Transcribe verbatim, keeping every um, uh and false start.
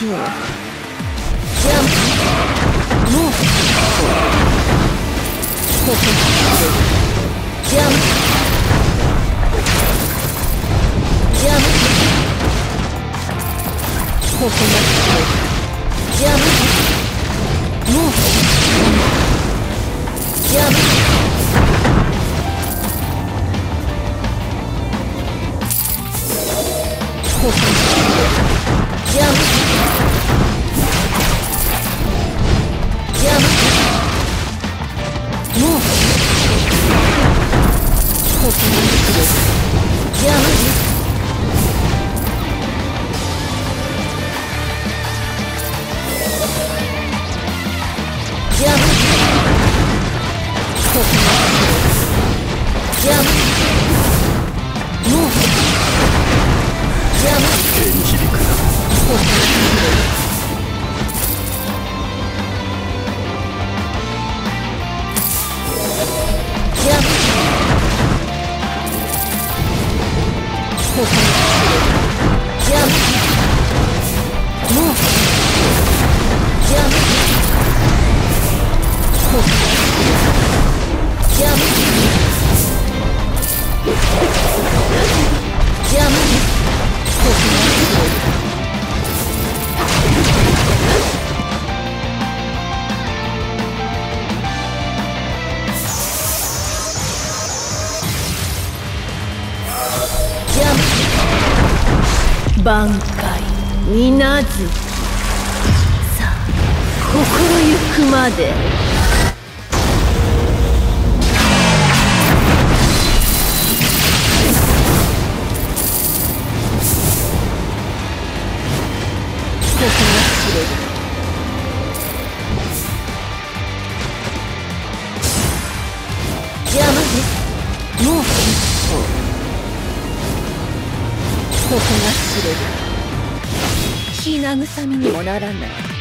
もうここジャンプジャンプここがジャンプもうジャンプここジャンプジャンプもうここに来るジャンプジャンプここに来るジャンプもうジャンプ手に響くな。 ここに来るジャンプここに来るジャンプもうジャンプここに来るジャンプジャンプここに来る挽回になずさあ心ゆくまでここが知れる邪魔ですもう一歩ここが知れる気慰みにもならない